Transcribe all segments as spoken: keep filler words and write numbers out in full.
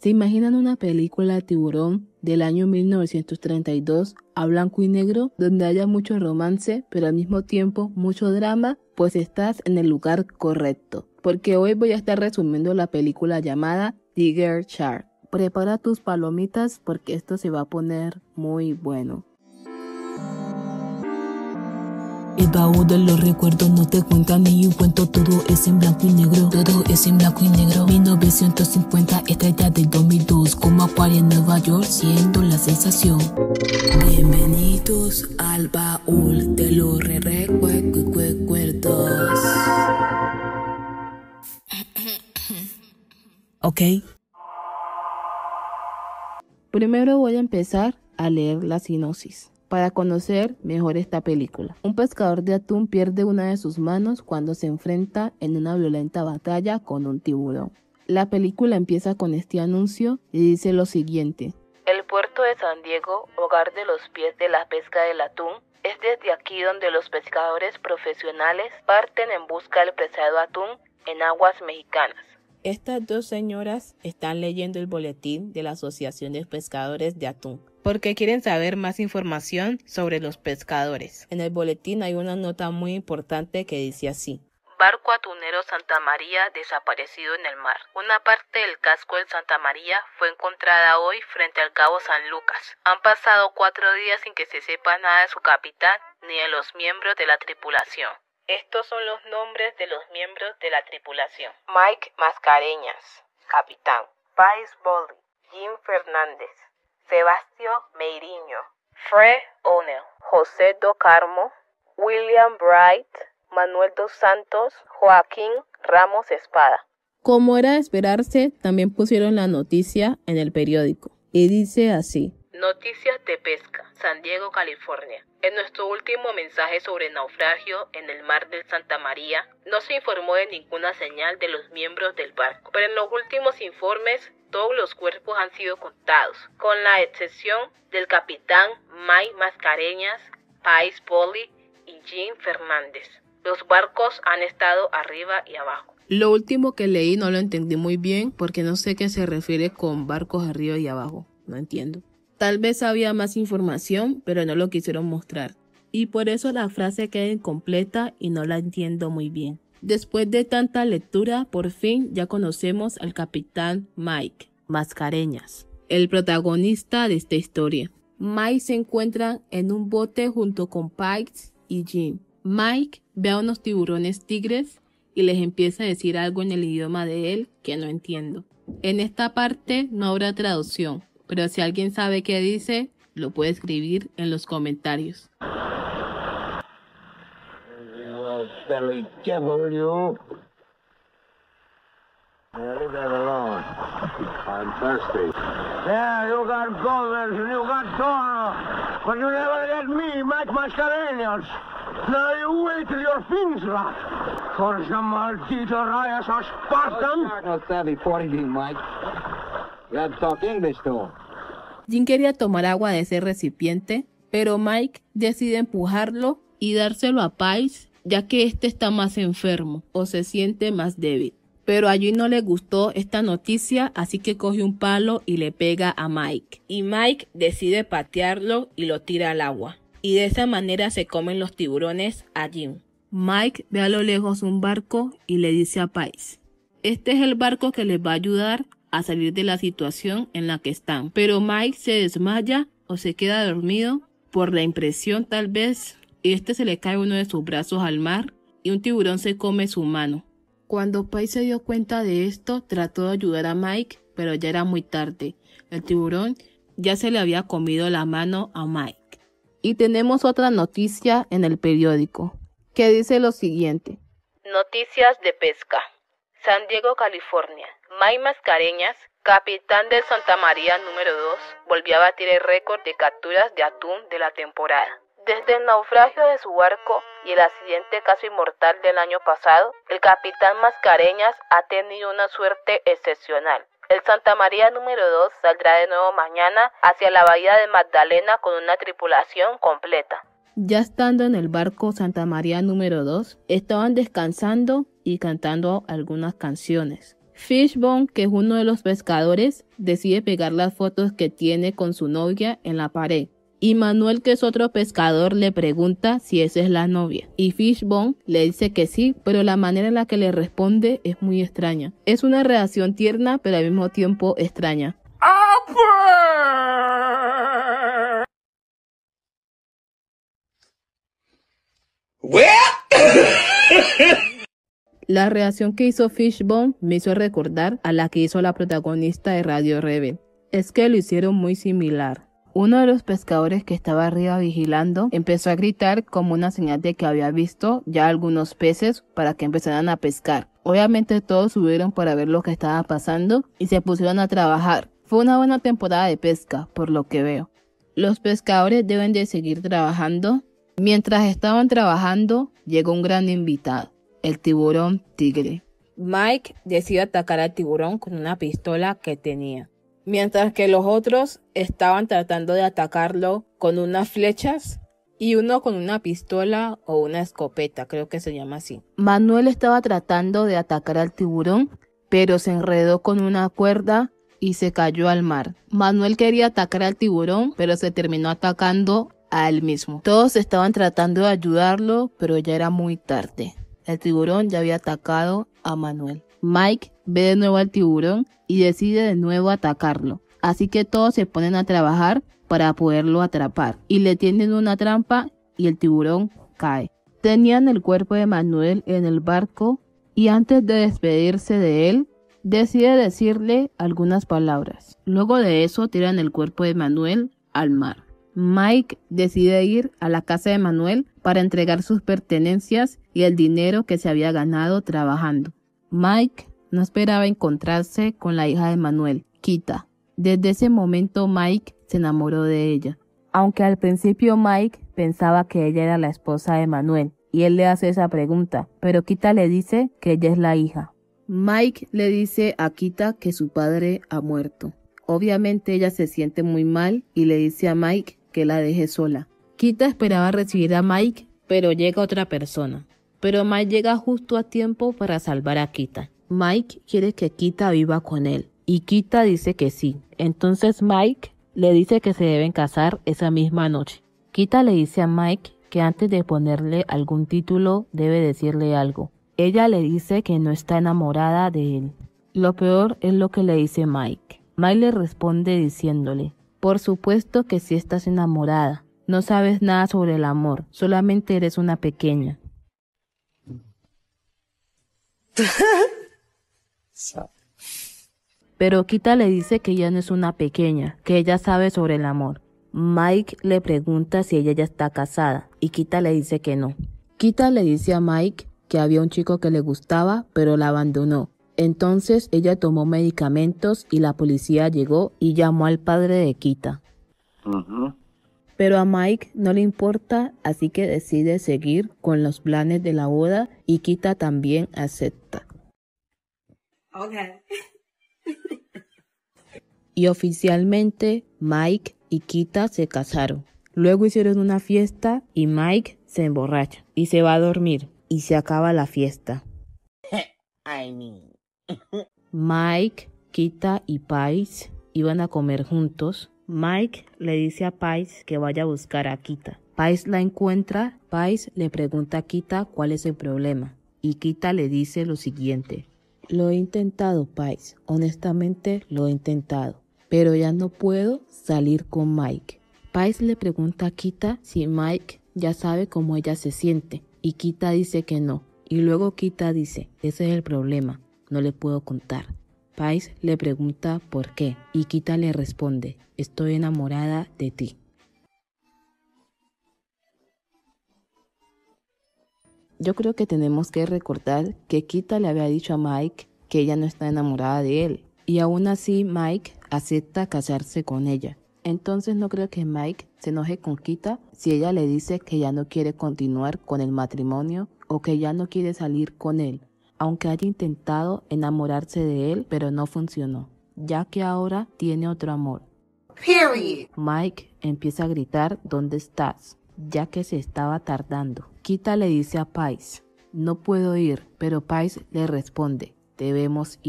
¿Se imaginan una película de tiburón del año mil novecientos treinta y dos a blanco y negro, donde haya mucho romance, pero al mismo tiempo mucho drama? Pues estás en el lugar correcto, porque hoy voy a estar resumiendo la película llamada Tiger Shark. Prepara tus palomitas porque esto se va a poner muy bueno. El baúl de los recuerdos no te cuenta ni un cuento, todo es en blanco y negro, todo es en blanco y negro. mil novecientos cincuenta, estrella del dos mil dos, como Acuario en Nueva York, siendo la sensación. Bienvenidos al baúl de los re recuerdos. Ok. Primero voy a empezar a leer la sinopsis para conocer mejor esta película. Un pescador de atún pierde una de sus manos cuando se enfrenta en una violenta batalla con un tiburón. La película empieza con este anuncio y dice lo siguiente: el puerto de San Diego, hogar de los pies de la pesca del atún, es desde aquí donde los pescadores profesionales parten en busca del preciado atún en aguas mexicanas. Estas dos señoras están leyendo el boletín de la Asociación de Pescadores de Atún, porque quieren saber más información sobre los pescadores. En el boletín hay una nota muy importante que dice así: barco atunero Santa María desaparecido en el mar. Una parte del casco del Santa María fue encontrada hoy frente al cabo San Lucas. Han pasado cuatro días sin que se sepa nada de su capitán ni de los miembros de la tripulación. Estos son los nombres de los miembros de la tripulación: Mike Mascareñas, capitán; Pais Bolly, Jim Fernández, Sebastián Meiriño, Fred O'Neill, José Do Carmo, William Bright, Manuel dos Santos, Joaquín Ramos Espada. Como era de esperarse, también pusieron la noticia en el periódico y dice así: noticias de pesca, San Diego, California. En nuestro último mensaje sobre naufragio en el mar del Santa María, no se informó de ninguna señal de los miembros del barco, pero en los últimos informes todos los cuerpos han sido contados, con la excepción del capitán Mike Mascareñas, Pais Bolly y Jim Fernández. Los barcos han estado arriba y abajo. Lo último que leí no lo entendí muy bien porque no sé qué se refiere con barcos arriba y abajo. No entiendo. Tal vez había más información, pero no lo quisieron mostrar. Y por eso la frase queda incompleta y no la entiendo muy bien. Después de tanta lectura, por fin ya conocemos al capitán Mike Mascareñas, el protagonista de esta historia. Mike se encuentra en un bote junto con Pais y Jim. Mike ve a unos tiburones tigres y les empieza a decir algo en el idioma de él que no entiendo. En esta parte no habrá traducción, pero si alguien sabe qué dice, lo puede escribir en los comentarios. Belly devil, you. Yeah, leave that alone. I'm thirsty. Yeah, you got bothers and you got toro, but you never get me, Mike Mascareñas. Now you wait till your fins rot. For some maldito rayas or Spartan. No savvy forty, Mike. You have to talk English to him. Jim quería tomar agua de ese recipiente, pero Mike decide empujarlo y dárselo a Pais, ya que este está más enfermo o se siente más débil. Pero a Jim no le gustó esta noticia, así que coge un palo y le pega a Mike. Y Mike decide patearlo y lo tira al agua. Y de esa manera se comen los tiburones a Jim. Mike ve a lo lejos un barco y le dice a Pais: este es el barco que les va a ayudar a salir de la situación en la que están. Pero Mike se desmaya o se queda dormido por la impresión tal vez, y este se le cae uno de sus brazos al mar y un tiburón se come su mano. Cuando Pais se dio cuenta de esto, trató de ayudar a Mike, pero ya era muy tarde. El tiburón ya se le había comido la mano a Mike. Y tenemos otra noticia en el periódico, que dice lo siguiente: noticias de pesca. San Diego, California. Mike Mascareñas, capitán del Santa María número dos, volvió a batir el récord de capturas de atún de la temporada. Desde el naufragio de su barco y el accidente casi mortal del año pasado, el capitán Mascareñas ha tenido una suerte excepcional. El Santa María número dos saldrá de nuevo mañana hacia la bahía de Magdalena con una tripulación completa. Ya estando en el barco Santa María número dos, estaban descansando y cantando algunas canciones. Fishbone, que es uno de los pescadores, decide pegar las fotos que tiene con su novia en la pared. Y Manuel, que es otro pescador, le pregunta si esa es la novia. Y Fishbone le dice que sí, pero la manera en la que le responde es muy extraña. Es una reacción tierna, pero al mismo tiempo extraña. La reacción que hizo Fishbone me hizo recordar a la que hizo la protagonista de Radio Rebel. Es que lo hicieron muy similar. Uno de los pescadores que estaba arriba vigilando empezó a gritar como una señal de que había visto ya algunos peces para que empezaran a pescar. Obviamente todos subieron para ver lo que estaba pasando y se pusieron a trabajar. Fue una buena temporada de pesca, por lo que veo. Los pescadores deben de seguir trabajando. Mientras estaban trabajando, llegó un gran invitado, el tiburón tigre. Mike decide atacar al tiburón con una pistola que tenía, mientras que los otros estaban tratando de atacarlo con unas flechas y uno con una pistola o una escopeta, creo que se llama así. Manuel estaba tratando de atacar al tiburón, pero se enredó con una cuerda y se cayó al mar. Manuel quería atacar al tiburón, pero se terminó atacando a él mismo. Todos estaban tratando de ayudarlo, pero ya era muy tarde. El tiburón ya había atacado a Manuel. Mike ve de nuevo al tiburón y decide de nuevo atacarlo. Así que todos se ponen a trabajar para poderlo atrapar. Y le tienden una trampa y el tiburón cae. Tenían el cuerpo de Manuel en el barco y antes de despedirse de él, decide decirle algunas palabras. Luego de eso tiran el cuerpo de Manuel al mar. Mike decide ir a la casa de Manuel para entregar sus pertenencias y el dinero que se había ganado trabajando. Mike no esperaba encontrarse con la hija de Manuel, Kita. Desde ese momento Mike se enamoró de ella. Aunque al principio Mike pensaba que ella era la esposa de Manuel y él le hace esa pregunta, pero Kita le dice que ella es la hija. Mike le dice a Kita que su padre ha muerto. Obviamente ella se siente muy mal y le dice a Mike que la deje sola. Kita esperaba recibir a Mike, pero llega otra persona. Pero Mike llega justo a tiempo para salvar a Kita. Mike quiere que Kita viva con él y Kita dice que sí. Entonces Mike le dice que se deben casar esa misma noche. Kita le dice a Mike que antes de ponerle algún título debe decirle algo. Ella le dice que no está enamorada de él. Lo peor es lo que le dice Mike. Mike le responde diciéndole: por supuesto que sí estás enamorada. No sabes nada sobre el amor, solamente eres una pequeña. Pero Kita le dice que ella no es una pequeña, que ella sabe sobre el amor. Mike le pregunta si ella ya está casada y Kita le dice que no. Kita le dice a Mike que había un chico que le gustaba, pero la abandonó. Entonces ella tomó medicamentos y la policía llegó y llamó al padre de Kita. Uh-huh. Pero a Mike no le importa, así que decide seguir con los planes de la boda y Kita también acepta. Okay. Y oficialmente Mike y Kita se casaron. Luego hicieron una fiesta y Mike se emborracha y se va a dormir y se acaba la fiesta. I mean. Mike, Kita y Pais iban a comer juntos. Mike le dice a Pais que vaya a buscar a Kita. Pais la encuentra. Pais le pregunta a Kita cuál es el problema y Kita le dice lo siguiente: lo he intentado, Pais, honestamente lo he intentado, pero ya no puedo salir con Mike. Pais le pregunta a Kita si Mike ya sabe cómo ella se siente y Kita dice que no. Y luego Kita dice: ese es el problema, no le puedo contar. Pais le pregunta por qué y Kita le responde: estoy enamorada de ti. Yo creo que tenemos que recordar que Kita le había dicho a Mike que ella no está enamorada de él y aún así Mike acepta casarse con ella. Entonces no creo que Mike se enoje con Kita si ella le dice que ya no quiere continuar con el matrimonio o que ya no quiere salir con él, aunque haya intentado enamorarse de él, pero no funcionó, ya que ahora tiene otro amor. Period. Mike empieza a gritar ¿dónde estás?, ya que se estaba tardando. Kita le dice a Pais: no puedo ir, pero Pais le responde: debemos ir.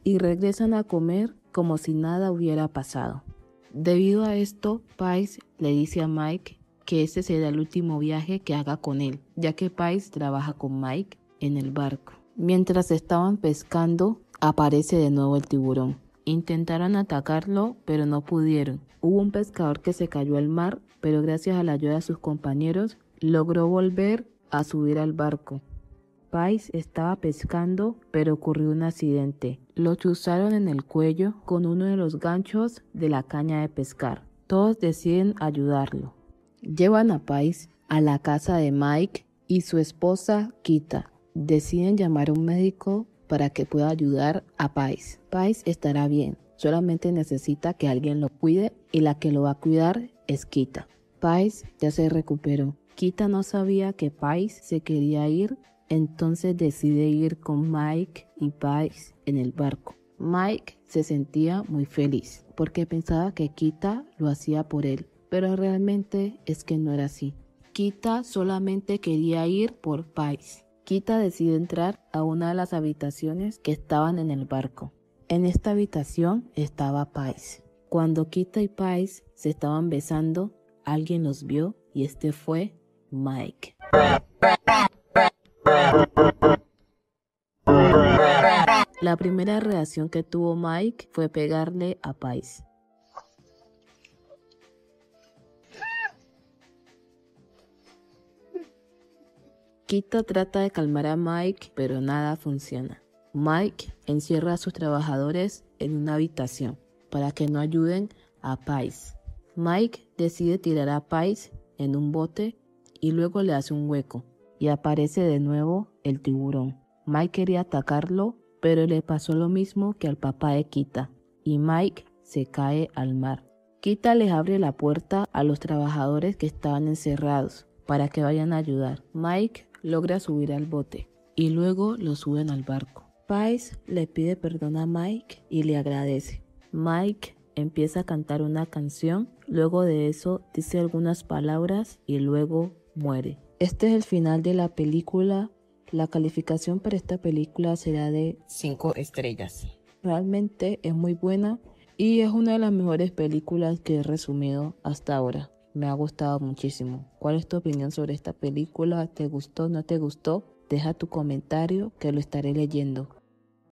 y regresan a comer como si nada hubiera pasado. Debido a esto, Pais le dice a Mike que ese será el último viaje que haga con él, ya que Pais trabaja con Mike en el barco. Mientras estaban pescando, aparece de nuevo el tiburón. Intentaron atacarlo, pero no pudieron. Hubo un pescador que se cayó al mar, pero gracias a la ayuda de sus compañeros, logró volver a subir al barco. Pais estaba pescando, pero ocurrió un accidente. Lo chuzaron en el cuello con uno de los ganchos de la caña de pescar. Todos deciden ayudarlo. Llevan a Pais a la casa de Mike y su esposa Kita. Deciden llamar a un médico para que pueda ayudar a Pais. Pais estará bien, solamente necesita que alguien lo cuide y la que lo va a cuidar es Kita. Pais ya se recuperó. Kita no sabía que Pais se quería ir, entonces decide ir con Mike y Pais en el barco. Mike se sentía muy feliz porque pensaba que Kita lo hacía por él, pero realmente es que no era así. Kita solamente quería ir por Pais. Kita decide entrar a una de las habitaciones que estaban en el barco. En esta habitación estaba Pais. Cuando Kita y Pais se estaban besando, alguien los vio y este fue Mike. La primera reacción que tuvo Mike fue pegarle a Pais. Kita trata de calmar a Mike, pero nada funciona. Mike encierra a sus trabajadores en una habitación para que no ayuden a Pais. Mike decide tirar a Pais en un bote y luego le hace un hueco y aparece de nuevo el tiburón. Mike quería atacarlo, pero le pasó lo mismo que al papá de Kita y Mike se cae al mar. Kita les abre la puerta a los trabajadores que estaban encerrados para que vayan a ayudar. Mike logra subir al bote y luego lo suben al barco. Pais le pide perdón a Mike y le agradece. Mike empieza a cantar una canción, luego de eso dice algunas palabras y luego muere. Este es el final de la película. La calificación para esta película será de cinco estrellas. Realmente es muy buena y es una de las mejores películas que he resumido hasta ahora. Me ha gustado muchísimo. ¿Cuál es tu opinión sobre esta película? ¿Te gustó? ¿No te gustó? Deja tu comentario que lo estaré leyendo.